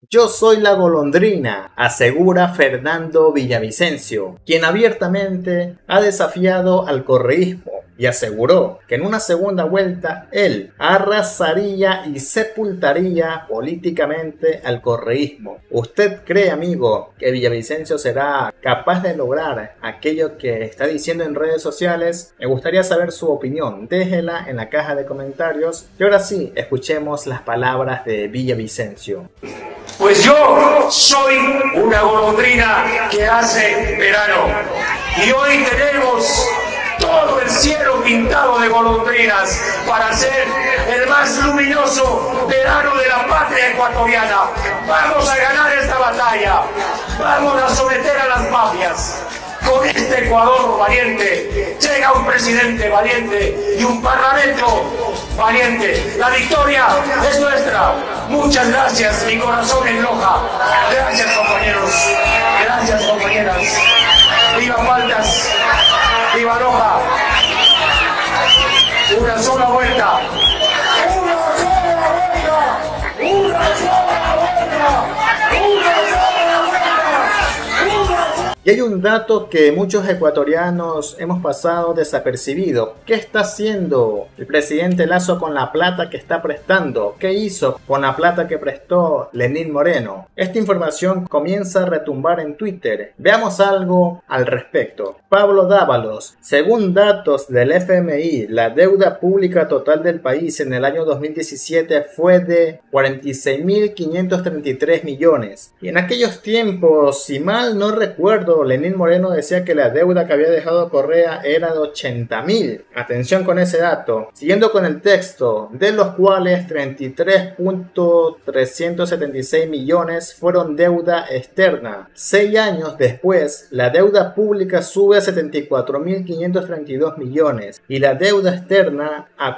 Yo soy la golondrina, asegura Fernando Villavicencio, quien abiertamente ha desafiado al correísmo y aseguró que en una segunda vuelta él arrasaría y sepultaría políticamente al correísmo. ¿Usted cree, amigo, que Villavicencio será capaz de lograr aquello que está diciendo en redes sociales? Me gustaría saber su opinión, déjela en la caja de comentarios. Y ahora sí, escuchemos las palabras de Villavicencio. Pues yo soy una golondrina que hace verano y hoy tenemos todo el cielo pintado de golondrinas para hacer el más luminoso verano de la patria ecuatoriana. Vamos a ganar esta batalla, vamos a someter a las mafias. Con este Ecuador valiente llega un presidente valiente y un parlamento valiente. La victoria es nuestra. Muchas gracias, mi corazón en Loja. Gracias, compañeros. Gracias, compañeras. Viva Paltas. Viva Loja. Una sola vuelta. Una sola vuelta. Una sola vuelta. Una sola vuelta. Y hay un dato que muchos ecuatorianos hemos pasado desapercibido. ¿Qué está haciendo el presidente Lasso con la plata que está prestando? ¿Qué hizo con la plata que prestó Lenín Moreno? Esta información comienza a retumbar en Twitter. Veamos algo al respecto. Pablo Dávalos, según datos del FMI, la deuda pública total del país en el año 2017 fue de 46.533 millones. Y en aquellos tiempos, si mal no recuerdo, Lenín Moreno decía que la deuda que había dejado Correa era de 80.000. Atención con ese dato. Siguiendo con el texto, de los cuales 33.376 millones fueron deuda externa. 6 años después, la deuda pública sube a 74.532 millones y la deuda externa a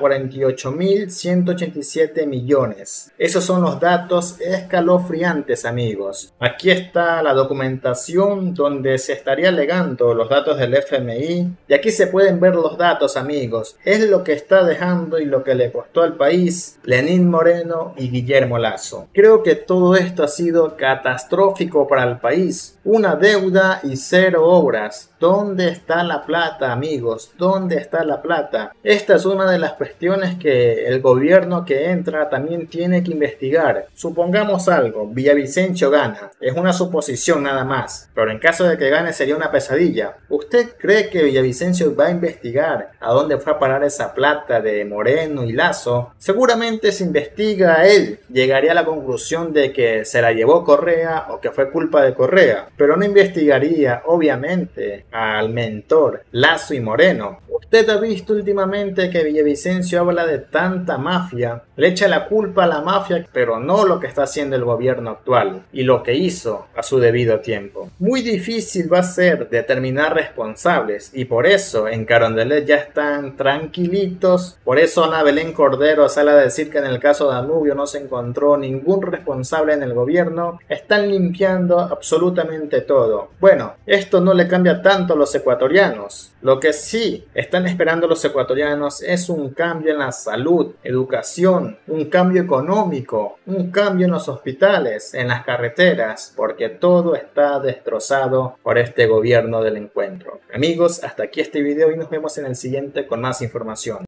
48.187 millones. Esos son los datos escalofriantes, amigos. Aquí está la documentación donde se estaría alegando los datos del FMI y aquí se pueden ver los datos, amigos. Es lo que está dejando y lo que le costó al país Lenín Moreno y Guillermo Lasso. Creo que todo esto ha sido catastrófico para el país. Una deuda y 0 obras. ¿Dónde está la plata, amigos? ¿Dónde está la plata? Esta es una de las cuestiones que el gobierno que entra también tiene que investigar. Supongamos algo, Villavicencio gana. Es una suposición nada más, pero en caso de que gane sería una pesadilla. ¿Usted cree que Villavicencio va a investigar a dónde fue a parar esa plata de Moreno y Lasso? Seguramente si investiga a él, llegaría a la conclusión de que se la llevó Correa o que fue culpa de Correa, pero no investigaría, obviamente, al mentor Lasso y Moreno. Usted ha visto últimamente que Villavicencio habla de tanta mafia, le echa la culpa a la mafia, pero no lo que está haciendo el gobierno actual y lo que hizo a su debido tiempo. Muy difícil va a ser determinar responsables y por eso en Carondelet ya están tranquilitos. Por eso Ana Belén Cordero sale a decir que en el caso de Danubio no se encontró ningún responsable en el gobierno. Están limpiando absolutamente todo. Bueno, esto no le cambia tanto a los ecuatorianos. Lo que sí están esperando los ecuatorianos es un cambio en la salud, educación, un cambio económico, un cambio en los hospitales, en las carreteras, porque todo está destrozado por este gobierno del encuentro. Amigos, hasta aquí este video y nos vemos en el siguiente con más información.